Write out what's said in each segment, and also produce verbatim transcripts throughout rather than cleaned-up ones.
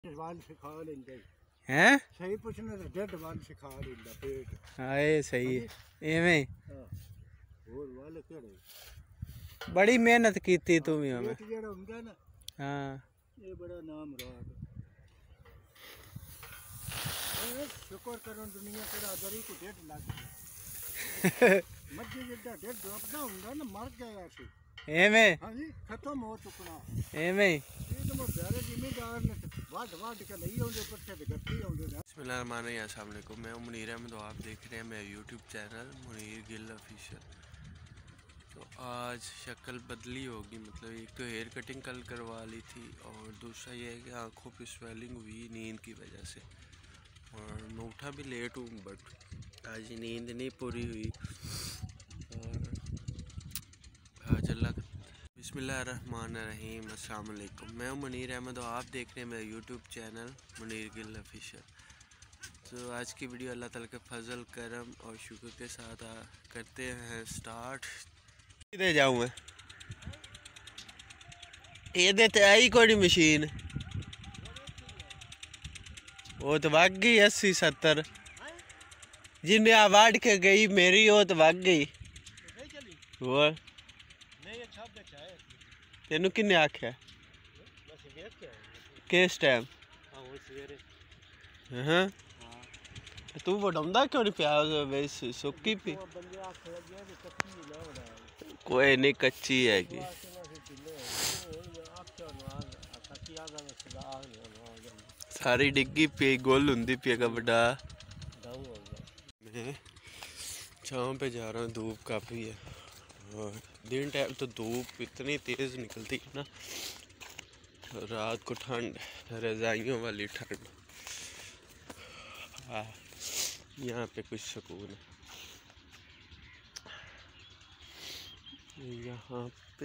हैं सही पूछना तो डेढ़ वाल सिखा लेंदा पेट हाए सही एवें और वाले केड़े बड़ी मेहनत कीती तू भी हमें पेट जेड़ा हुंदा ना हां ये बड़ा नाम रहा शुक्र करो दुनिया तेरा दरी को डेढ़ लाख मध्य जिद्दा डेढ़ ड्रॉप ना हुंदा ना मर गया सी एवें हां जी खत्म हो चुकना एवें ये तो बेरे जिम्मेदार ने वाट वाट के नहीं आउंदे पत्ते ते गट्टी आउंदे ने बिस्मिल्लाहिर्रहमानिर्रहीम अस्सलाम वालेकुम। मैं हूं मुनीर अहमद और आप देख रहे हैं मेरा YouTube channel Munir Gill official. तो आज शक्ल बदली होगी, मतलब एक तो हेयर कटिंग कल करवा ली थी और दूसरा ये है कि आँखों पे स्वेलिंग हुई नींद की वजह से, और मैं उठा भी लेट हूँ बट आज नींद नहीं पूरी हुई। और आज अल्लाह बिस्मिल्लाहिर्रहमानिर्रहीम अस्सलाम वालेकुम। मैं हूं मुनीर अहमद और आप देख रहे हैं मेरा YouTube channel Munir Gill official. तो आज की वीडियो अल्लाह ताला के फजल करम और शुक्र के साथ आ, करते हैं स्टार्ट। किधर जाऊँ मैं? ये तो आई कोई मशीन, वो तो भाग गई अस्सी सत्तर जिन्हें आवाड़ के गई मेरी, वो तो भाग गई। वो तेन किन्ने आख्या किस टाइम? हाँ तू वडाउंदा क्यों नहीं पिया? सुक्की पी कोई नहीं, कच्ची हैगी। सारी डिग्गी पी गोल हुंदी पी का बड़ा। मैं छाँव पे जा रहा हूँ, धूप काफ़ी है और दिन टाइम तो धूप इतनी तेज़ निकलती है ना, रात को ठंड, रज़ाइयों वाली ठंड। हाँ यहाँ पे कुछ सुकून है। यहाँ पे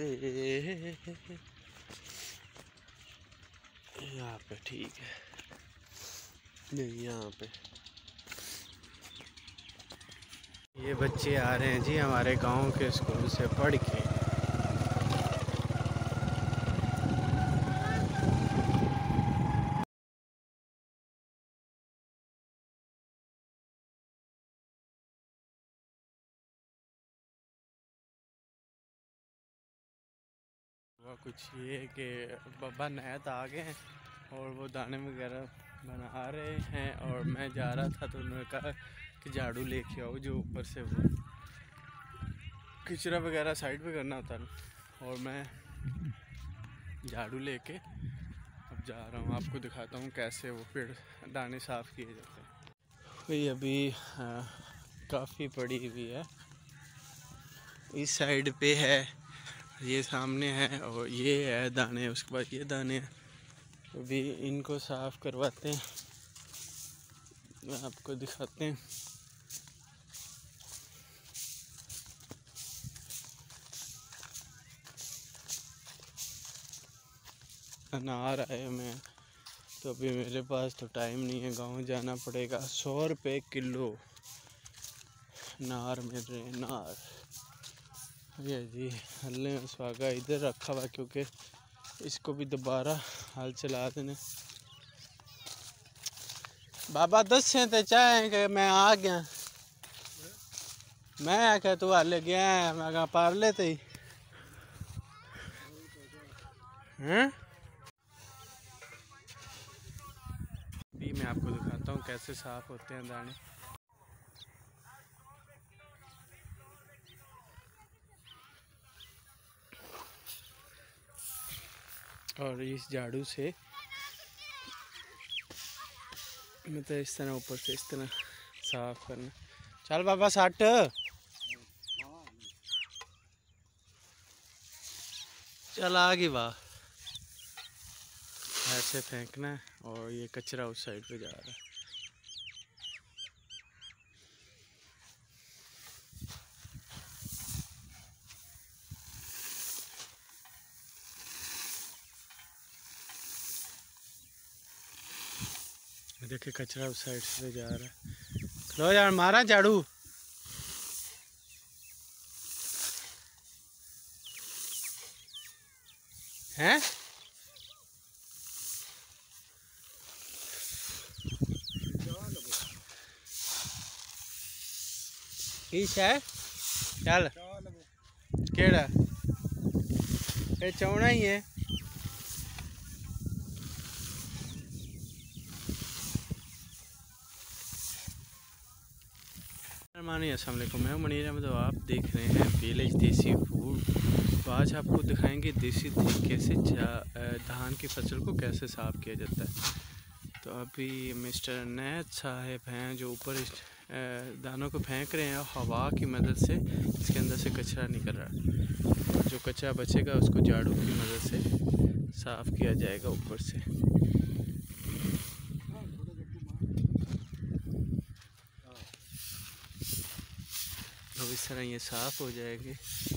यहाँ पे ठीक है, नहीं यहाँ पे ये बच्चे आ रहे हैं जी हमारे गांव के स्कूल से पढ़ के। हुआ कुछ ये कि बाबा नैत आ गए हैं और वो दाने वगैरह बना रहे हैं और मैं जा रहा था तो उन्होंने कहा कि झाड़ू लेके आओ, जो ऊपर से वो कचरा वगैरह साइड पे करना होता है, और मैं झाड़ू लेके अब जा रहा हूँ। आपको दिखाता हूँ कैसे वो पेड़ दाने साफ़ किए जाते हैं। भाई अभी काफ़ी पड़ी हुई है, इस साइड पे है, ये सामने है और ये है दाने, उसके बाद ये दाने हैं। अभी इनको साफ़ करवाते हैं, आपको दिखाते हैं। अनार आए मैं तो अभी मेरे पास तो टाइम नहीं है, गांव जाना पड़ेगा। सौ रुपये किलो नार मिल रहे हैं, नार। ये जी हल्ले स्वागा इधर रखा हुआ क्योंकि इसको भी दोबारा हल चला देने। बाबा दस से तो चाहे कि मैं आ गया, मैं आख्या तू हल गया है, मैं कहा पार लेते ही हैं। भी मैं आपको दिखाता हूँ कैसे साफ होते हैं दाने। और इस झाड़ू से मतलब इस तरह ऊपर से इस तरह साफ करना। चल बाबा सट चल आ गई वाह, ऐसे फेंकना है और ये कचरा उस साइड पे जा रहा है। देखिए कचरा उस साइड से जा रहा है। लो यार मारा झाड़ू। हैं ईश है चल चाल केड़ा ये चौना ही है। अस्सलाम वालेकुम, मैं मनीर अहमद, तो आप देख रहे हैं विलेज देसी फूड। तो आज आपको दिखाएंगे देसी तरीके से धान की फसल को कैसे साफ़ किया जाता है। तो अभी मिस्टर नैद साहब हैं जो ऊपर दानों को फेंक रहे हैं, हवा की मदद से इसके अंदर से कचरा निकल रहा है। जो कचरा बचेगा उसको झाड़ू की मदद से साफ़ किया जाएगा ऊपर से। तो इस तरह ये साफ़ हो जाएंगे।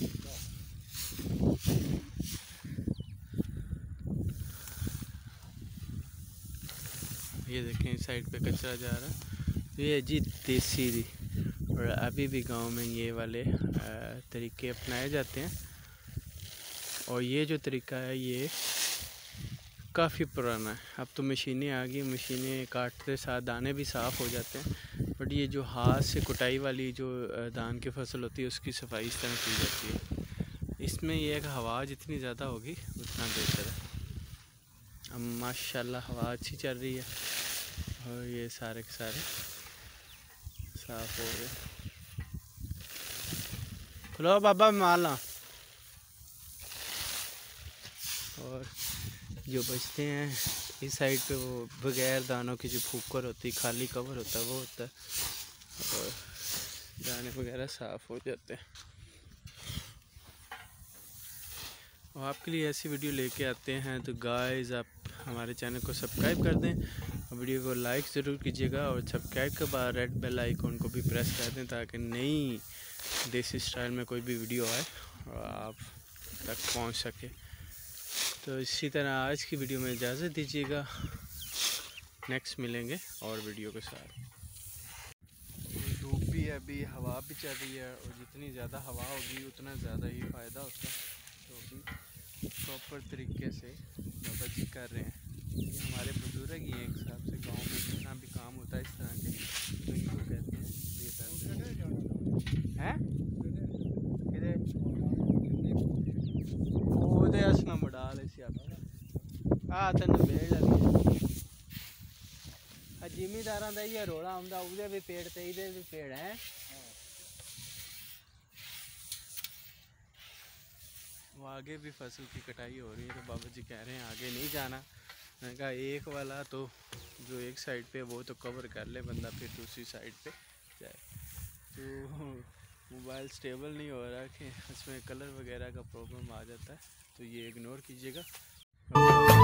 ये देखें इस साइड पे कचरा जा रहा है। ये जी देसी दी, और अभी भी गांव में ये वाले तरीके अपनाए जाते हैं। और ये जो तरीका है ये काफ़ी पुराना है। अब तो मशीनें आ गई, मशीनें काटते साथ दाने भी साफ़ हो जाते हैं। बट ये जो हाथ से कुटाई वाली जो धान की फसल होती है उसकी सफाई इस तरह की जाती है। इसमें यह है कि हवा जितनी ज़्यादा होगी उतना बेहतर है। अब माशाल्लाह हवा अच्छी चल रही है और ये सारे के सारे साफ हो गए। खुलो बाबा माला। और जो बचते हैं इस साइड पे वो बगैर दानों की जो फूकर होती है, खाली कवर होता है वो होता है, और दाने वगैरह साफ़ हो जाते हैं। और आपके लिए ऐसी वीडियो लेके आते हैं। तो गाइस आप हमारे चैनल को सब्सक्राइब कर दें, वीडियो को लाइक ज़रूर कीजिएगा, और सब्सक्राइब के बाद रेड बेल आइकॉन को भी प्रेस कर दें ताकि नई देसी स्टाइल में कोई भी वीडियो आए और आप तक पहुंच सके। तो इसी तरह आज की वीडियो में इजाज़त दीजिएगा, नेक्स्ट मिलेंगे और वीडियो के साथ। धूप भी है, अभी हवा भी चल रही है, और जितनी ज़्यादा हवा होगी उतना ज़्यादा ही फ़ायदा होता है। तो अभी प्रॉपर तरीके से बाबा जी कर रहे हैं। ये हमारे बुजुर्ग ही हैं, एक हिसाब से गांव में जितना भी काम होता है इस तरह के तो इनको कहते हैं ये करते हैं। ओदे असना मडाल ऐसी आ तेन बेड़ लगी जिमीदार का ये रोला आंदा उहदे भी पेड़ ते इहदे भी पेड़ हैं। वो आगे भी फसल की कटाई हो रही है, तो बाबा जी कह रहे हैं आगे नहीं जाना। मैंने कहा एक वाला तो जो एक साइड पे वो तो कवर कर ले बंदा, फिर दूसरी साइड पे जाए। तो मोबाइल स्टेबल नहीं हो रहा कि उसमें कलर वगैरह का प्रॉब्लम आ जाता है, तो ये इग्नोर कीजिएगा।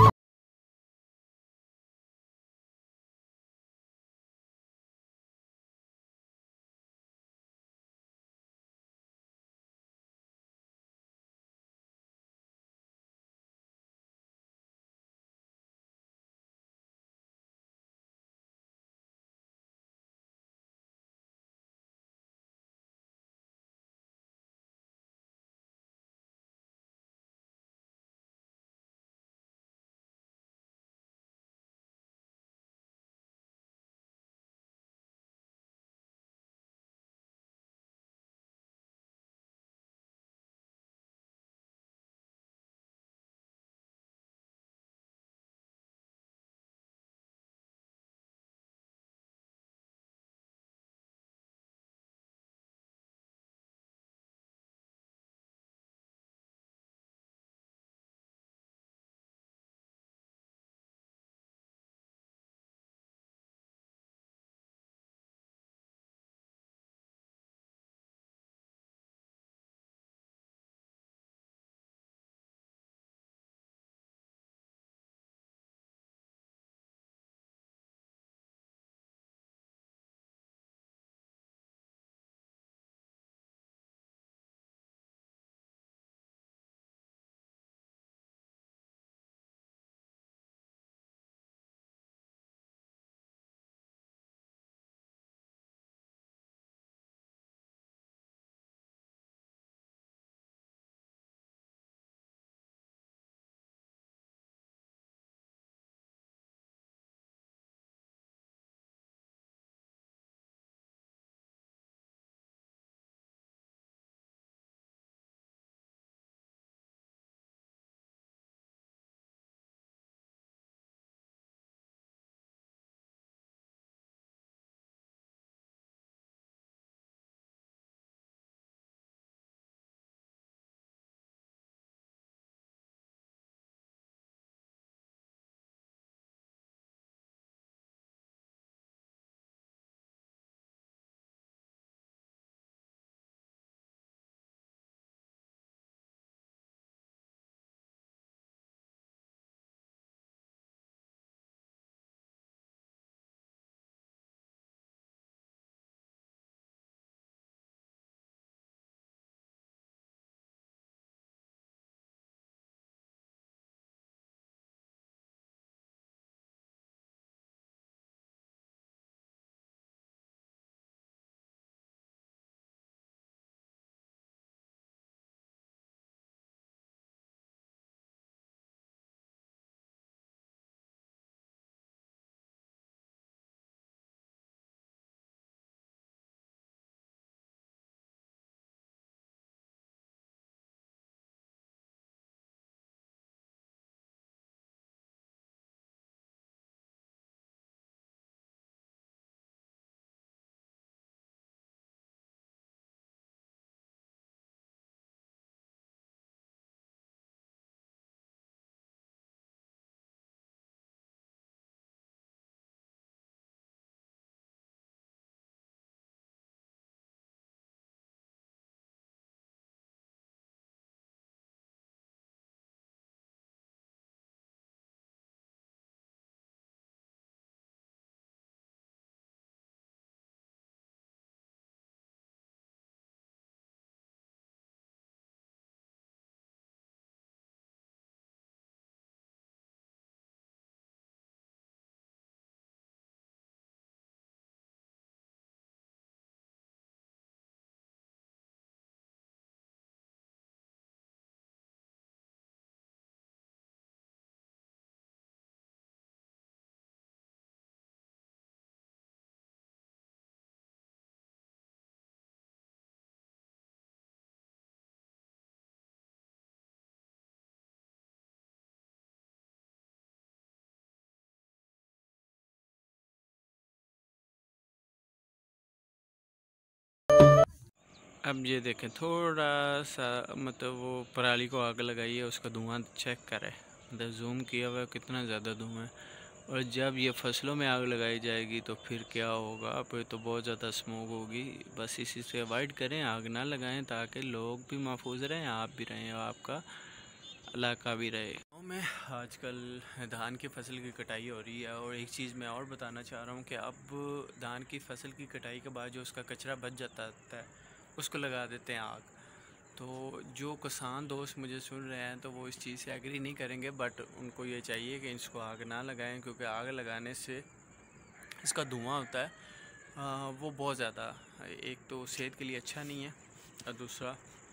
अब ये देखें, थोड़ा सा मतलब वो पराली को आग लगाई है, उसका धुआं चेक करें, मतलब जूम किया हुआ है कितना ज़्यादा धुआं है। और जब ये फसलों में आग लगाई जाएगी तो फिर क्या होगा, फिर तो बहुत ज़्यादा स्मोक होगी। बस इसी से अवॉइड करें, आग ना लगाएं, ताकि लोग भी महफूज रहें, आप भी रहें और आपका इलाका भी रहे। गाँव में आजकल धान की फसल की कटाई हो रही है। और एक चीज़ मैं और बताना चाह रहा हूँ कि अब धान की फसल की कटाई के बाद जो उसका कचरा बच जाता है उसको लगा देते हैं आग। तो जो किसान दोस्त मुझे सुन रहे हैं तो वो इस चीज़ से एग्री नहीं करेंगे, बट उनको ये चाहिए कि इसको आग ना लगाएं, क्योंकि आग लगाने से इसका धुआं होता है आ, वो बहुत ज़्यादा, एक तो सेहत के लिए अच्छा नहीं है और दूसरा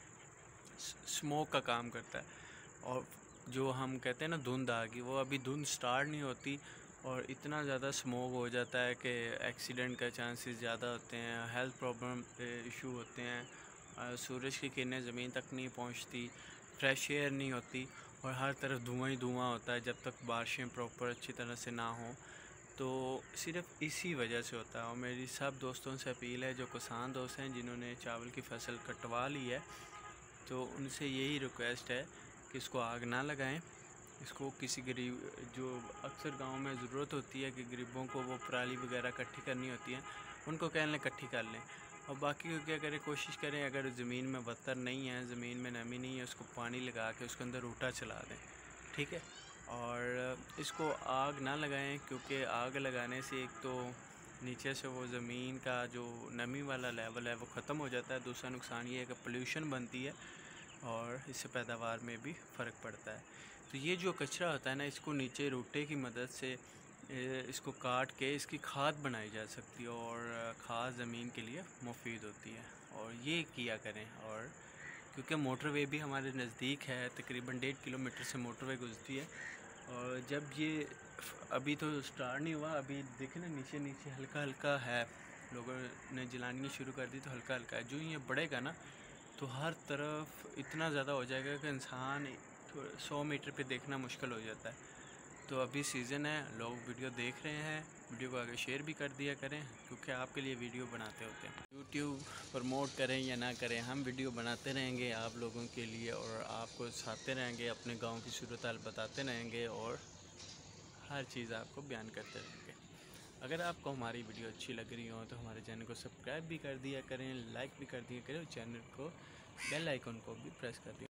स्मोक का काम करता है। और जो हम कहते हैं ना धुंध आ गई, वो अभी धुंध स्टार्ट नहीं होती और इतना ज़्यादा स्मोक हो जाता है कि एक्सीडेंट का चांसेस ज़्यादा होते हैं, हेल्थ प्रॉब्लम इशू होते हैं, सूरज की किरणें ज़मीन तक नहीं पहुंचती, फ्रेश एयर नहीं होती और हर तरफ धुआं ही धुआं होता है जब तक बारिशें प्रॉपर अच्छी तरह से ना हों। तो सिर्फ इसी वजह से होता है। और मेरी सब दोस्तों से अपील है, जो किसान दोस्त हैं जिन्होंने चावल की फसल कटवा ली है, तो उनसे यही रिक्वेस्ट है कि इसको आग ना लगाएं। इसको किसी गरीब, जो अक्सर गांव में ज़रूरत होती है कि गरीबों को वो पराली वगैरह इकट्ठी करनी होती है, उनको कह लें इकट्ठी कर लें। और बाकी को क्या करें, कोशिश करें अगर ज़मीन में बत्तर नहीं है, ज़मीन में नमी नहीं है, उसको पानी लगा के उसके अंदर रूटा चला दें, ठीक है। और इसको आग ना लगाएं, क्योंकि आग लगाने से एक तो नीचे से वो ज़मीन का जो नमी वाला लेवल है वो ख़त्म हो जाता है। दूसरा नुकसान ये है कि पोल्यूशन बनती है और इससे पैदावार में भी फ़र्क पड़ता है। तो ये जो कचरा होता है ना, इसको नीचे रूटे की मदद से इसको काट के इसकी खाद बनाई जा सकती है और खाद ज़मीन के लिए मुफीद होती है। और ये किया करें। और क्योंकि मोटरवे भी हमारे नज़दीक है, तकरीबन डेढ़ किलोमीटर से मोटरवे गुजरती है। और जब ये अभी तो स्टार्ट नहीं हुआ, अभी देखें ना नीचे नीचे हल्का हल्का है, लोगों ने जलानी शुरू कर दी तो हल्का हल्का है। जो ये बढ़ेगा ना तो हर तरफ इतना ज़्यादा हो जाएगा कि इंसान सौ मीटर पे देखना मुश्किल हो जाता है। तो अभी सीज़न है, लोग वीडियो देख रहे हैं, वीडियो को आगे शेयर भी कर दिया करें, क्योंकि आपके लिए वीडियो बनाते होते हैं। यूट्यूब प्रमोट करें या ना करें, हम वीडियो बनाते रहेंगे आप लोगों के लिए और आपको सिखाते रहेंगे, अपने गांव की सूरत हाल बताते रहेंगे और हर चीज़ आपको बयान करते रहेंगे। अगर आपको हमारी वीडियो अच्छी लग रही हो तो हमारे चैनल को सब्सक्राइब भी कर दिया करें, लाइक भी कर दिया करें और चैनल को बेल आइकन को भी प्रेस कर दिया।